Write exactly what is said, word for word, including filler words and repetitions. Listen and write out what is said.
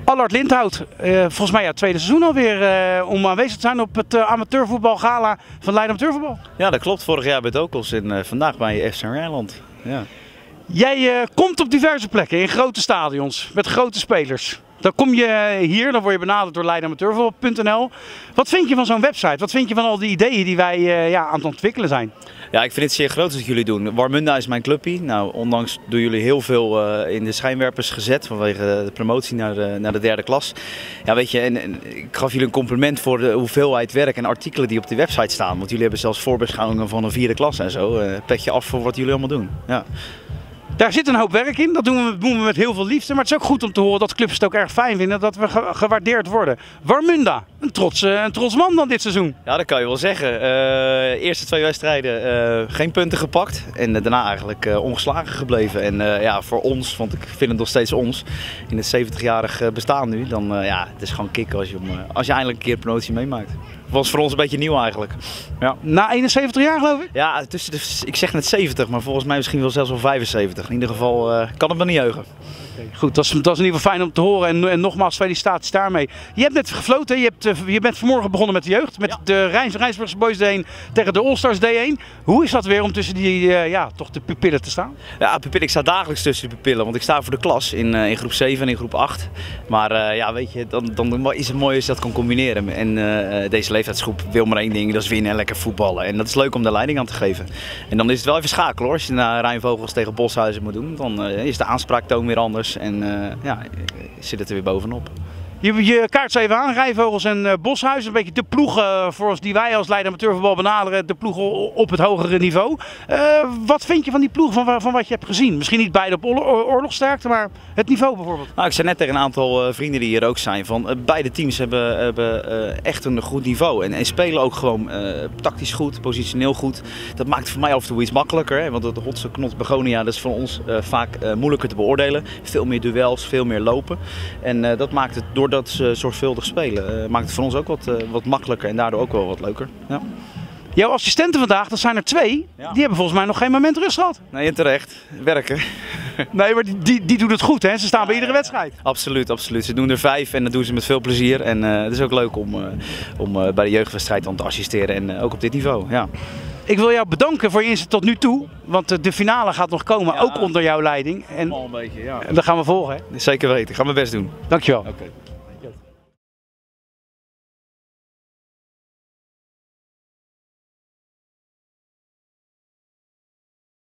Allard Lindhout, uh, volgens mij ja, het tweede seizoen alweer uh, om aanwezig te zijn op het uh, amateurvoetbalgala van Leiden Amateurvoetbal. Ja, dat klopt. Vorig jaar bij Dokos en uh, vandaag bij F C Rijnland. Ja. Jij uh, komt op diverse plekken in grote stadions met grote spelers. Dan kom je hier, dan word je benaderd door leiden amateurvoetbal punt n l. Wat vind je van zo'n website? Wat vind je van al die ideeën die wij uh, ja, aan het ontwikkelen zijn? Ja, ik vind het zeer groot wat jullie doen. Warmunda is mijn clubje. Nou, ondanks doen jullie heel veel uh, in de schijnwerpers gezet vanwege de promotie naar de, naar de derde klas. Ja, weet je, en, en ik gaf jullie een compliment voor de hoeveelheid werk en artikelen die op de website staan. Want jullie hebben zelfs voorbeschouwingen van een vierde klas en zo. Uh, petje af voor wat jullie allemaal doen. Ja. Daar zit een hoop werk in, dat doen we, doen we met heel veel liefde. Maar het is ook goed om te horen dat clubs het ook erg fijn vinden dat we ge gewaardeerd worden. Warmunda, een trots, uh, een trots man dan dit seizoen. Ja, dat kan je wel zeggen. Uh, eerste twee wedstrijden uh, geen punten gepakt en uh, daarna eigenlijk uh, ongeslagen gebleven. En uh, ja, voor ons, want ik vind het nog steeds ons, in het zeventigjarig bestaan nu, dan uh, ja, het is gewoon kicken als je, uh, als je eindelijk een keer promotie meemaakt. Was voor ons een beetje nieuw eigenlijk. Ja. Na eenenzeventig jaar geloof ik? Ja, tussen de, ik zeg net zeventig, maar volgens mij misschien wel zelfs wel vijfenzeventig. In ieder geval uh, kan het me niet heugen. Okay, goed, dat is, dat is in ieder geval fijn om te horen en, en nogmaals felicitaties daarmee. Je hebt net gefloten, je, hebt, je bent vanmorgen begonnen met de jeugd, met ja. de Rijns, Rijnsburgse Boys D één tegen de Allstars D één. Hoe is dat weer om tussen die, uh, ja, toch de pupillen te staan? Ja, pupillen, ik sta dagelijks tussen de pupillen, want ik sta voor de klas in, uh, in groep zeven en in groep acht. Maar uh, ja, weet je, dan, dan is het mooi als je dat kan combineren. En uh, deze leeftijdsgroep wil maar één ding, dat is winnen en lekker voetballen. En dat is leuk om de leiding aan te geven. En dan is het wel even schakelen hoor, als je naar Rijnvogels tegen Boshuizen moet doen. Dan uh, is de aanspraaktoon weer anders en uh, ja, zit het er weer bovenop. Je, je kaart ze even aan, Rijnvogels en uh, Boshuizen, een beetje de ploegen voor ons die wij als Leiden Amateurvoetbal benaderen, de ploegen op het hogere niveau. Uh, wat vind je van die ploeg, van, van wat je hebt gezien? Misschien niet beide op oorlog, oorlogsterkte, maar het niveau bijvoorbeeld. Nou, ik zei net tegen een aantal uh, vrienden die hier ook zijn, van uh, beide teams hebben, hebben uh, echt een goed niveau en, en spelen ook gewoon uh, tactisch goed, positioneel goed. Dat maakt het voor mij af en toe iets makkelijker, hè? Want het Hotse Knot Begonia, dat is voor ons uh, vaak uh, moeilijker te beoordelen. Veel meer duels, veel meer lopen en uh, dat maakt het door dat ze zorgvuldig spelen, uh, maakt het voor ons ook wat, uh, wat makkelijker en daardoor ook wel wat leuker. Ja. Jouw assistenten vandaag, dat zijn er twee, ja. Die hebben volgens mij nog geen moment rust gehad. Nee, en terecht. Werken. Nee, maar die, die, die doen het goed, hè? Ze staan ja, bij iedere wedstrijd. Absoluut, absoluut. Ze doen er vijf en dat doen ze met veel plezier. En uh, het is ook leuk om, uh, om uh, bij de jeugdwedstrijd dan te assisteren en uh, ook op dit niveau. Ja. Ik wil jou bedanken voor je inzet tot nu toe, want de finale gaat nog komen, ja, ook onder jouw leiding. En, al een beetje, ja. En dat gaan we volgen, hè? Zeker weten, ik ga mijn best doen. Dankjewel. Okay.